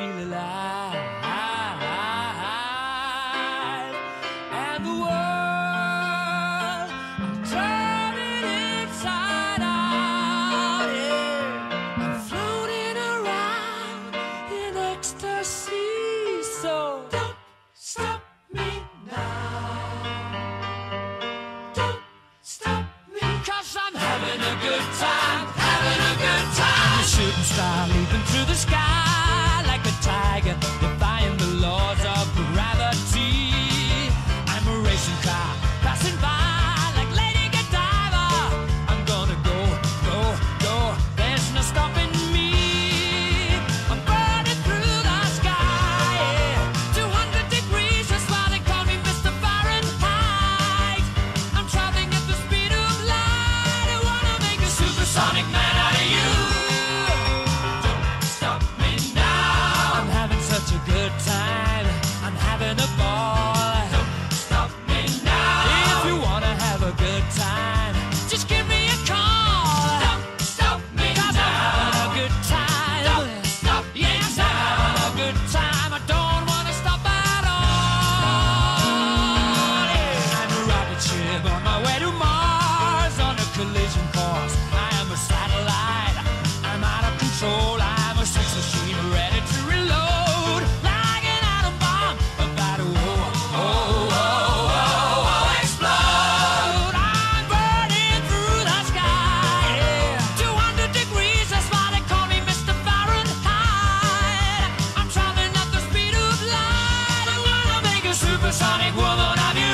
feel alive. And the world, I'm turning inside out, yeah. I'm floating around in ecstasy, so don't stop me now. Don't stop me, 'cause I'm having a good time, having a good time. I'm a shooting star leaping through the sky like a tiger, defying the laws of gravity. I'm a racing car passing by like Lady Godiva. I'm gonna go, go, go, there's no stopping me. I'm burning through the sky, yeah. 200 degrees, that's why they call me Mr. Fahrenheit. I'm traveling at the speed of light. I wanna make a supersonic man out of you. Don't stop me now. I'm having such a good time, I'm having a ball. Don't stop me now. If you wanna have a good time, just give me a call. Don't stop me now. 'Cause I'm having a good time. Don't stop me now. Yes, I'm having a good time. I don't wanna stop at all. Yeah. I'm a rocket ship on my way to Mars on a collision course. I am a satellite. I'm out of control. I'm a sex machine ready to reload like an atom bomb about to explode. I'm burning through the sky, yeah. 200 degrees, that's why they call me Mr. Fahrenheit. I'm traveling at the speed of light. I wanna make a supersonic woman of you.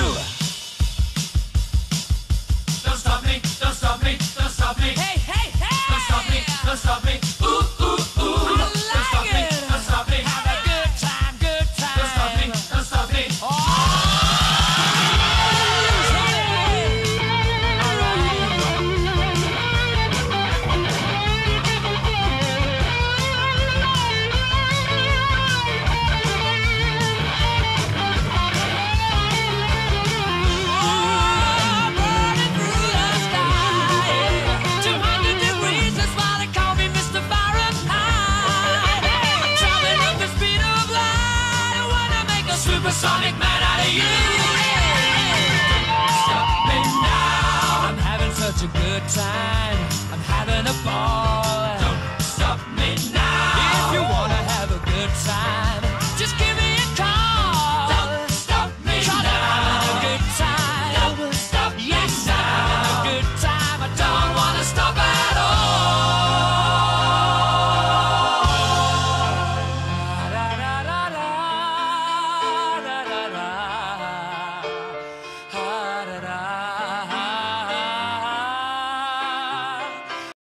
Don't stop me, don't stop me, don't stop me. Hey, hey, hey! Don't stop me, don't stop me. Ooh, ooh, ooh. Don't stop me, don't stop me. Have a good time, good time. Don't stop me, don't stop me. Oh! Burning through the sky, 200 degrees, that's why they call me Mr. Fahrenheit. I'm traveling at the speed of light. I wanna make a supersonic man out of you. Stop me now. I'm having such a good time, I'm having a ball.